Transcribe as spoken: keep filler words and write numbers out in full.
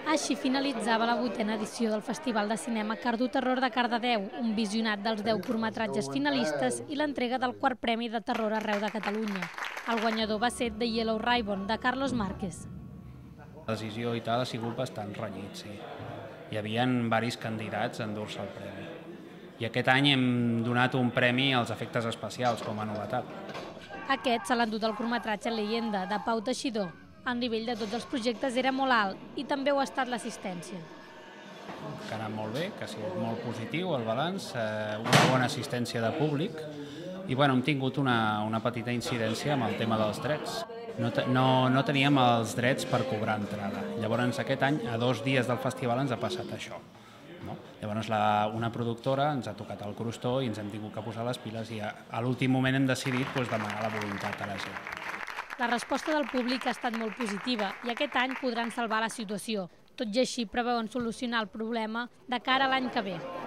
Així finalitzava la vuitena edició del Festival de Cinema Cardú Terror de Cardedeu, un visionat dels deu curtmetratges finalistes i l'entrega del quart Premi de Terror arreu de Catalunya. El guanyador va ser The Yellow Ribbon, de Carlos Márquez. La decisió i tal ha sigut bastant renyit, sí. Hi havia diversos candidats a endur-se el premi. I aquest any hem donat un premi als efectes especials, com a novetat. Aquest se l'ha endut el curtmetratge Leyenda, de Pau Teixidor. El nivell de tots els projectes era molt alt i també ho ha estat l'assistència. Que ha anat molt bé, que ha sigut molt positiu el balanç, eh, una bona assistència de públic i bueno, hem tingut una, una petita incidència amb el tema dels drets. No, no, no teníem els drets per cobrar entrada. Llavors aquest any, a dos dies del festival, ens ha passat això. No? Llavors la, una productora ens ha tocat el crostó i ens hem tingut que posar les piles i a, a l'últim moment hem decidit doncs, demanar la voluntat a la gent. La resposta del públic ha estat molt positiva i aquest any podran salvar la situació. Tot i així preveuen solucionar el problema de cara a l'any que ve.